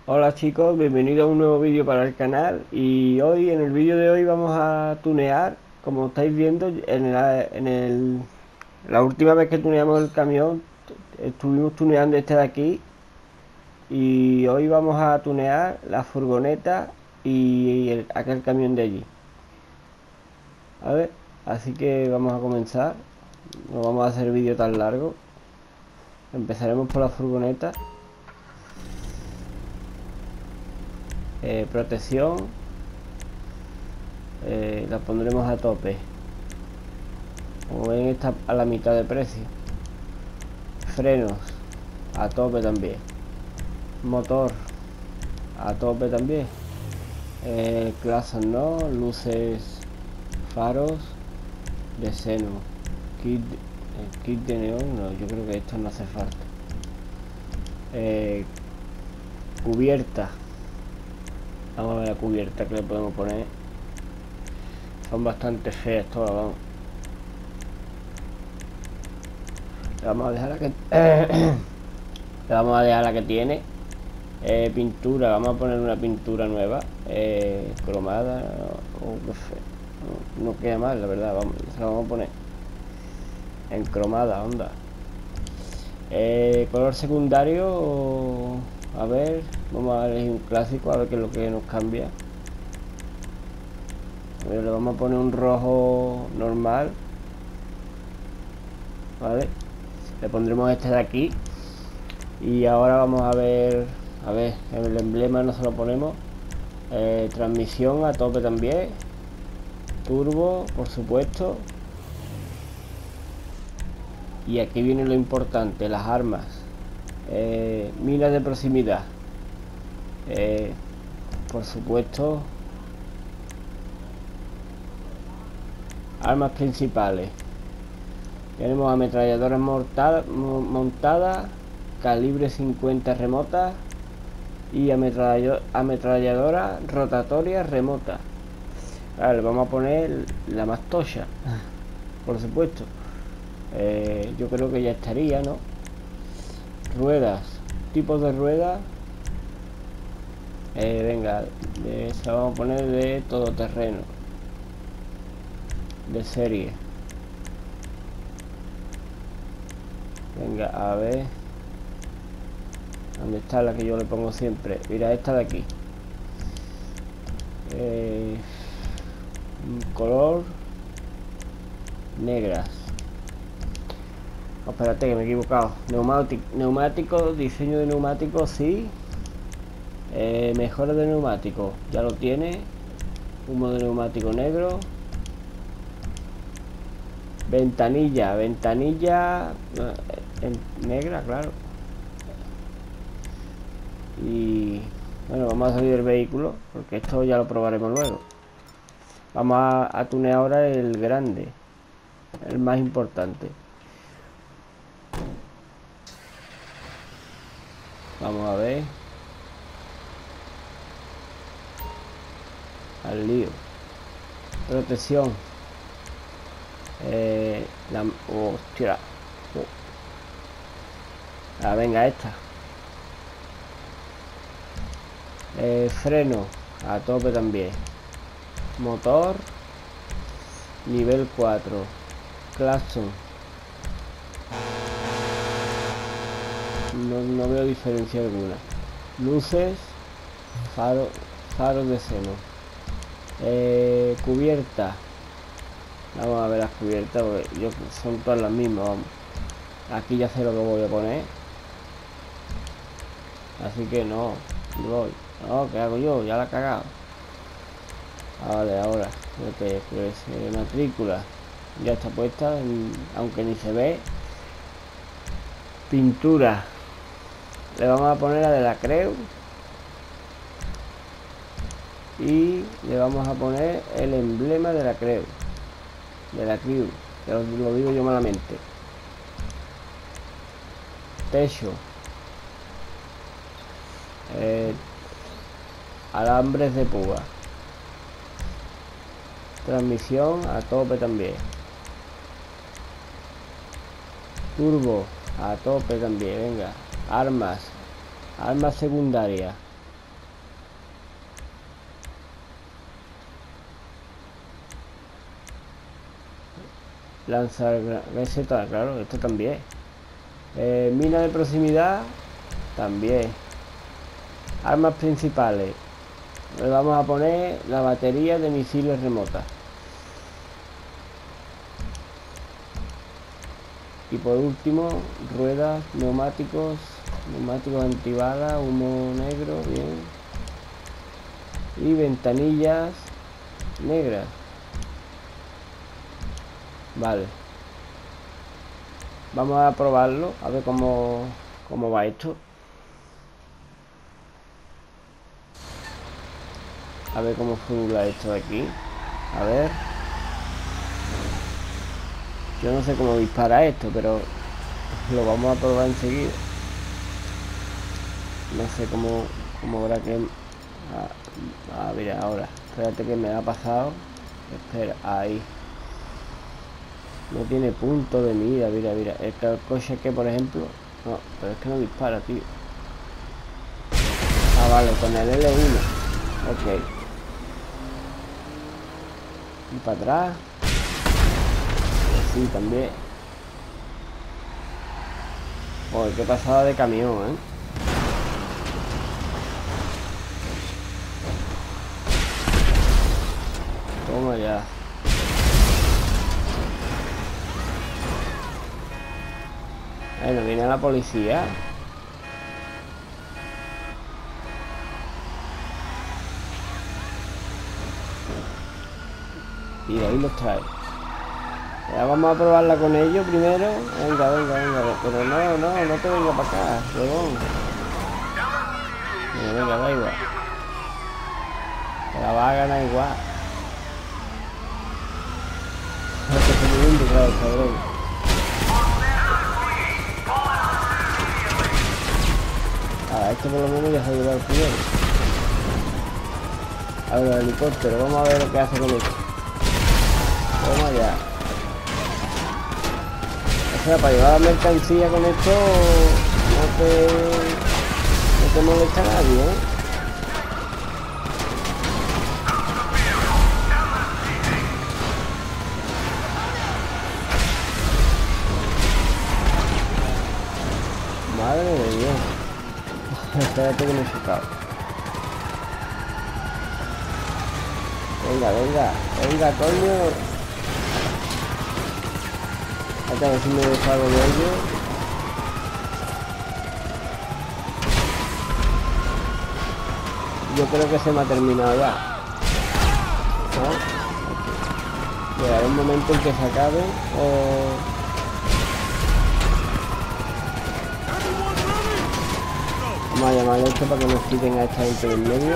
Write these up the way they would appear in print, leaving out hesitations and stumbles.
Hola chicos, bienvenidos a un nuevo vídeo para el canal. Y hoy, en el vídeo de hoy, vamos a tunear. Como estáis viendo, la última vez que tuneamos el camión estuvimos tuneando este de aquí, y hoy vamos a tunear la furgoneta y aquel camión de allí. A ver, así que vamos a comenzar. No vamos a hacer vídeo tan largo. Empezaremos por la furgoneta. Protección, la pondremos a tope. Como ven, está a la mitad de precio. Frenos a tope también. Motor a tope también. Clases no, luces, faros de seno. Kit de neón, no, yo creo que esto no hace falta. Cubierta. Vamos a ver la cubierta que le podemos poner. Son bastante feas todas, vamos. Le vamos a dejar la que le vamos a dejar la que tiene. Pintura, vamos a poner una pintura nueva, cromada. No queda mal, la verdad. Se la vamos a poner en cromada, onda. Color secundario, a ver, vamos a elegir un clásico, a ver qué es lo que nos cambia. A ver, le vamos a poner un rojo normal, vale. Le pondremos este de aquí. Y ahora vamos a ver el emblema no se lo ponemos. Transmisión a tope también. Turbo, por supuesto. Y aquí viene lo importante, las armas. Minas de proximidad. Por supuesto. Armas principales. Tenemos ametralladoras montadas, calibre 50 remota y ametralladora rotatoria remota. Vale, vamos a poner la más tocha, por supuesto. Yo creo que ya estaría, ¿no? Ruedas, tipos de ruedas. Venga, se vamos a poner de todoterreno, de serie. Venga, a ver. ¿Dónde está la que yo le pongo siempre? Mira, esta de aquí. Color negras. Oh, espérate que me he equivocado. Neumático, diseño de neumático, sí. Mejora de neumático, ya lo tiene. Humo de neumático negro. Ventanilla negra, claro. Y bueno, vamos a salir del vehículo porque esto ya lo probaremos luego. Vamos a tunear ahora el grande, el más importante. Vamos a ver. Al lío. Protección. Hostia. Venga, esta. Freno a tope también. Motor nivel 4. Claxon. No veo diferencia alguna. Luces, faros de seno. Cubierta. Vamos a ver las cubiertas porque son todas las mismas, vamos. Aquí ya sé lo que voy a poner. Así que no ¿qué hago yo? Ya la he cagado. Vale, ahora pues matrícula ya está puesta, aunque ni se ve. Pintura, le vamos a poner la de la Creu y le vamos a poner el emblema de la Creu, que lo digo yo malamente. Techo, alambres de púa. Transmisión a tope también. Turbo a tope también, venga. Armas secundarias. Lanzagranada, claro, esto también. Mina de proximidad, también. Armas principales. Le vamos a poner la batería de misiles remotas. Y por último, ruedas, neumáticos antibalas, humo negro, bien. Y ventanillas negras. Vale. Vamos a probarlo, a ver cómo va esto. A ver cómo figura esto de aquí. A ver. Yo no sé cómo dispara esto, pero lo vamos a probar enseguida. No sé cómo habrá que... mira, ahora. Espérate que me ha pasado. Espera, ahí. No tiene punto de mira, mira. El coche que, por ejemplo... No, pero es que no dispara, tío. Ah, vale, con el L1. Ok. Y para atrás. Sí, también. Joder, qué pasada de camión, ¿eh? Toma ya. Bueno, viene la policía. Y de ahí los trae. Ya vamos a probarla con ellos primero. Venga. Pero no te venga para acá, huevón. Venga, da igual. Te la va a ganar igual. No te estoy viendo otra vez, cabrón. Ahora, este por lo menos ya se ha llevado el primero. A ver, el helicóptero, vamos a ver lo que hace con esto. Toma ya. O sea, para llevar la mercancía con esto no te molesta a nadie, ¿eh? Madre de Dios. Espérate que me he chocado. Venga, coño. A ver si me deshago de ello. Yo creo que se me ha terminado ya. ¿No? Okay. Llegará un momento en que se acabe o... Vamos a llamar a esto para que nos quiten a esta gente del medio.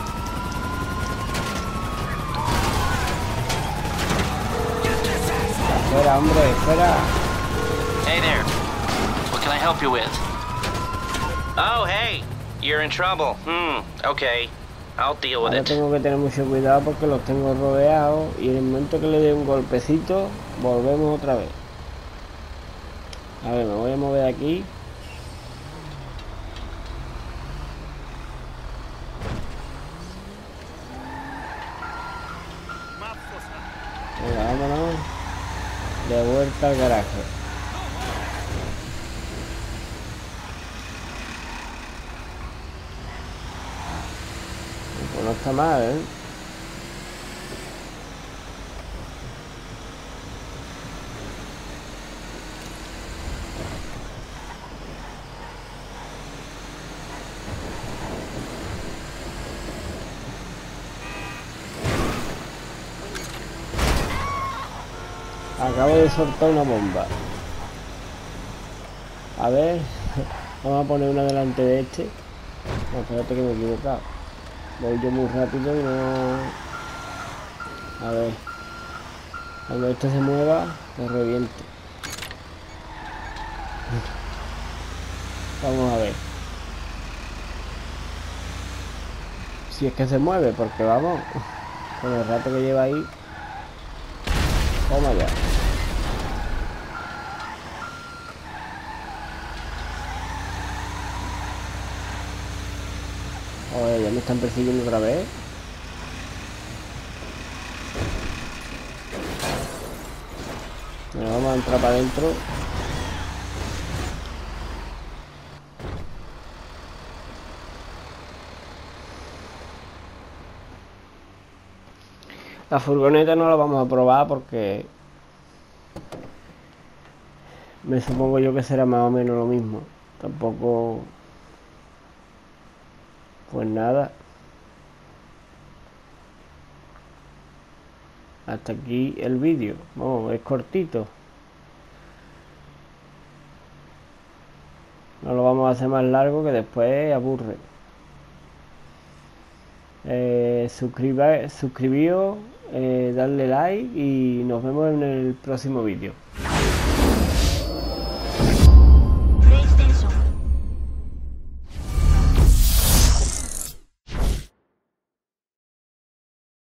Espera, hombre, espera. Hey there. What can I help you with? Oh, hey. You're in trouble. Okay. I'll deal with Ahora it. tengo que tener mucho cuidado porque los tengo rodeados y en el momento que le dé un golpecito, volvemos otra vez. A ver, me voy a mover aquí. Venga, vámonos. De vuelta al garaje. Pues no está mal, ¿eh? Acabo de soltar una bomba. A ver, vamos a poner una delante de este. No, espérate que me he equivocado. Voy yo muy rápido y no... A ver. Cuando este se mueva, lo reviento. Vamos a ver. Si es que se mueve, porque vamos. Con el rato que lleva ahí. Toma ya. Oye, ya me están persiguiendo otra vez. Bueno, vamos a entrar para adentro. La furgoneta no la vamos a probar porque me supongo yo que será más o menos lo mismo. Tampoco... Pues nada. Hasta aquí el vídeo. Vamos, es cortito. No lo vamos a hacer más largo que después aburre. Suscribíos, darle like y nos vemos en el próximo vídeo.